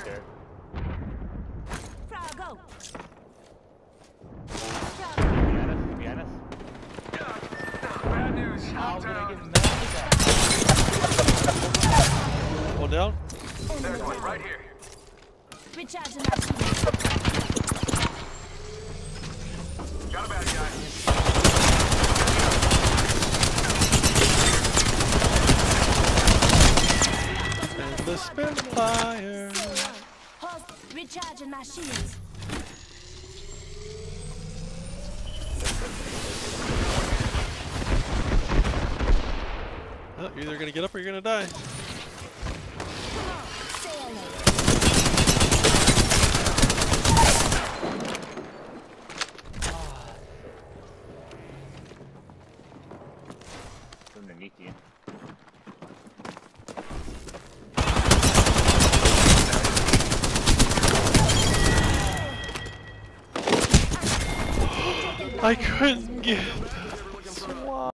there. Frog, go. Behind us. Bad news. How I'm did I down. get mad at One down. There's one right here. Recharging my shields. Got a bad guy. And the Spitfire. Hold. Recharging my shields. Oh, you're either gonna get up or you're gonna die. Come on, say hello. underneath you. I couldn't get